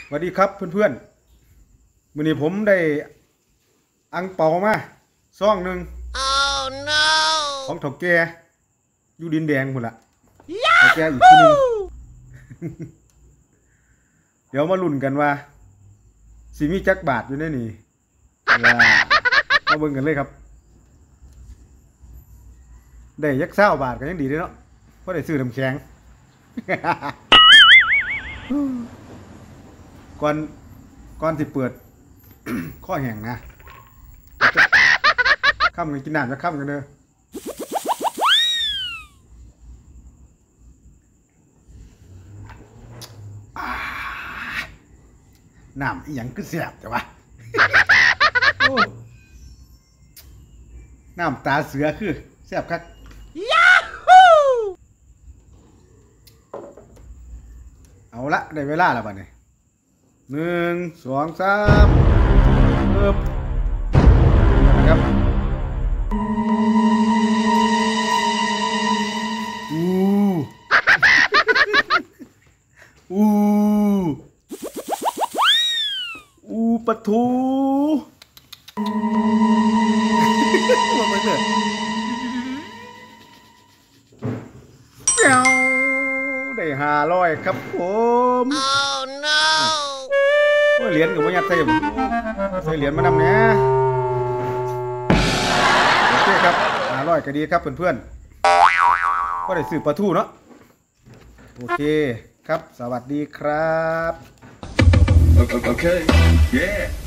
สวัสดีครับเพื่อนๆวันนี้ผมได้อังเปามาซองหนึ่ง Oh no ของเถ่าแก่อยู่ดินแดงหมดละเถ่าแก่อีกคนนึง เดี๋ยวมาลุ้นกันว่าสิมีจักบาทอยู่ในนี่มาเบิ่งกันเลยครับได้ยักษ์20 บาทก็ยังดีเลยเนาะเพราะได้ซื้อน้ำแข็ง ก่อนที่เปิด ข้อแห่งนะข้ามกันกินน้ำจะข้ามกันเด้อน้ำอีหยังคือแซ่บแต่ว่า น้ำตาเสือคือแซ่บคักเอาละได้เวลาแล้วบัดนี้1 2 3ปึ๊บนะครับปะทูมาเถอะได้500ครับผม Oh no เหรียญกับว่ายัดใส่เหรียญมานำเนี่ยโอเคครับ500ก็ดีครับเพื่อนๆก็ได้ซื้อปลาทูเนาะโอเคครับสวัสดีครับ Okay. Yeah.